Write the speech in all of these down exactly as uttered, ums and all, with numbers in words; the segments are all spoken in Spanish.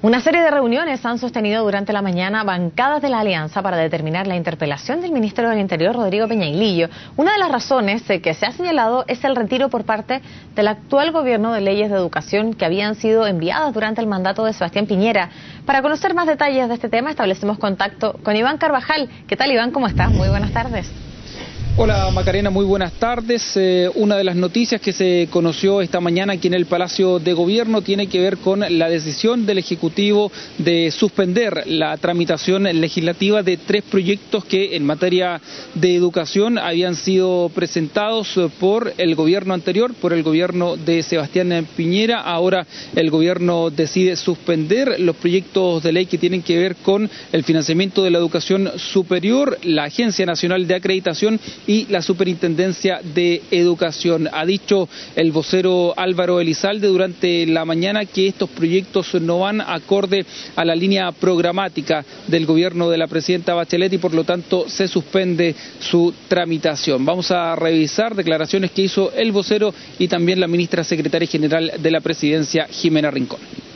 Una serie de reuniones han sostenido durante la mañana bancadas de la Alianza para determinar la interpelación del ministro del Interior, Rodrigo Peñailillo. Una de las razones que se ha señalado es el retiro por parte del actual gobierno de leyes de educación que habían sido enviadas durante el mandato de Sebastián Piñera. Para conocer más detalles de este tema, establecemos contacto con Iván Carvajal. ¿Qué tal, Iván? ¿Cómo estás? Muy buenas tardes. Hola Macarena, muy buenas tardes. Eh, una de las noticias que se conoció esta mañana aquí en el Palacio de Gobierno tiene que ver con la decisión del Ejecutivo de suspender la tramitación legislativa de tres proyectos que en materia de educación habían sido presentados por el gobierno anterior, por el gobierno de Sebastián Piñera. Ahora el gobierno decide suspender los proyectos de ley que tienen que ver con el financiamiento de la educación superior, la Agencia Nacional de Acreditación y la Superintendencia de Educación. Ha dicho el vocero Álvaro Elizalde durante la mañana que estos proyectos no van acorde a la línea programática del gobierno de la presidenta Bachelet y por lo tanto se suspende su tramitación. Vamos a revisar declaraciones que hizo el vocero y también la ministra secretaria general de la presidencia, Jimena Rincón.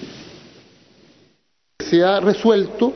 Se ha resuelto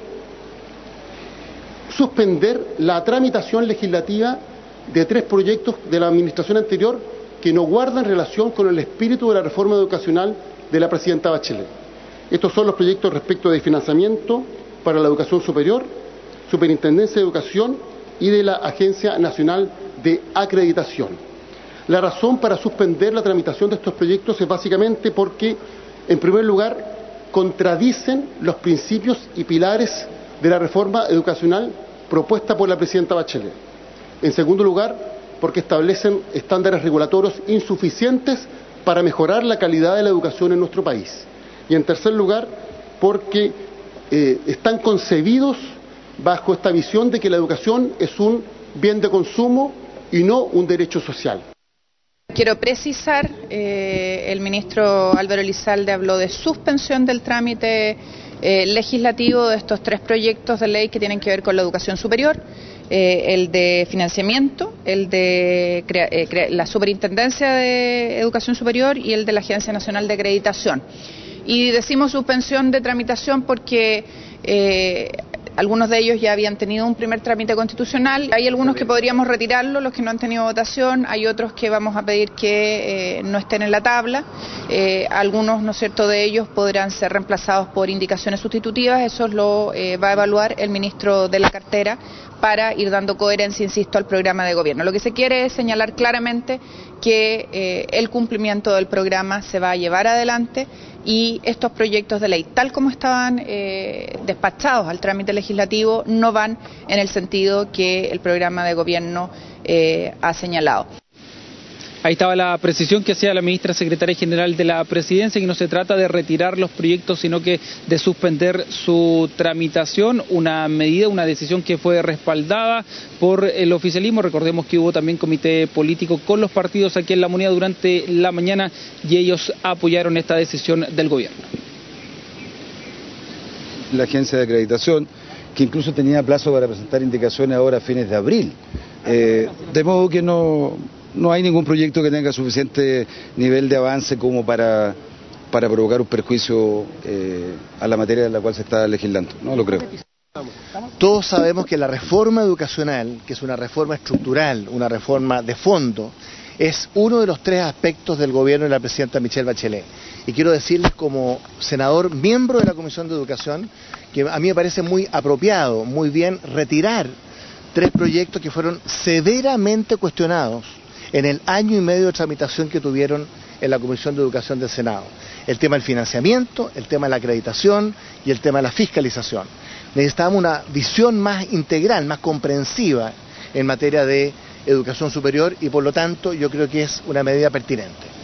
suspender la tramitación legislativa de tres proyectos de la administración anterior que no guardan relación con el espíritu de la reforma educacional de la presidenta Bachelet. Estos son los proyectos respecto de financiamiento para la educación superior, Superintendencia de Educación y de la Agencia Nacional de Acreditación. La razón para suspender la tramitación de estos proyectos es básicamente porque, en primer lugar, contradicen los principios y pilares de la reforma educacional propuesta por la presidenta Bachelet. En segundo lugar, porque establecen estándares regulatorios insuficientes para mejorar la calidad de la educación en nuestro país. Y en tercer lugar, porque eh, están concebidos bajo esta visión de que la educación es un bien de consumo y no un derecho social. Quiero precisar, eh, el ministro Álvaro Elizalde habló de suspensión del trámite eh, legislativo de estos tres proyectos de ley que tienen que ver con la educación superior. Eh, el de financiamiento, el de crea, eh, crea, la Superintendencia de Educación Superior y el de la Agencia Nacional de Acreditación. Y decimos suspensión de tramitación porque eh, algunos de ellos ya habían tenido un primer trámite constitucional. Hay algunos que podríamos retirarlo, los que no han tenido votación. Hay otros que vamos a pedir que eh, no estén en la tabla. Eh, algunos, ¿no es cierto?, de ellos podrán ser reemplazados por indicaciones sustitutivas. Eso lo eh, va a evaluar el ministro de la cartera para ir dando coherencia, insisto, al programa de gobierno. Lo que se quiere es señalar claramente que eh, el cumplimiento del programa se va a llevar adelante y estos proyectos de ley, tal como estaban eh, despachados al trámite legislativo, no van en el sentido que el programa de gobierno eh, ha señalado. Ahí estaba la precisión que hacía la ministra secretaria general de la presidencia, que no se trata de retirar los proyectos, sino que de suspender su tramitación, una medida, una decisión que fue respaldada por el oficialismo. Recordemos que hubo también comité político con los partidos aquí en La Moneda durante la mañana y ellos apoyaron esta decisión del gobierno. La agencia de acreditación, que incluso tenía plazo para presentar indicaciones ahora a fines de abril, eh, de modo que no... No hay ningún proyecto que tenga suficiente nivel de avance como para, para provocar un perjuicio eh, a la materia de la cual se está legislando. No lo creo. Todos sabemos que la reforma educacional, que es una reforma estructural, una reforma de fondo, es uno de los tres aspectos del gobierno de la presidenta Michelle Bachelet. Y quiero decirles como senador, miembro de la Comisión de Educación, que a mí me parece muy apropiado, muy bien retirar tres proyectos que fueron severamente cuestionados en el año y medio de tramitación que tuvieron en la Comisión de Educación del Senado. El tema del financiamiento, el tema de la acreditación y el tema de la fiscalización. Necesitábamos una visión más integral, más comprensiva en materia de educación superior y por lo tanto yo creo que es una medida pertinente.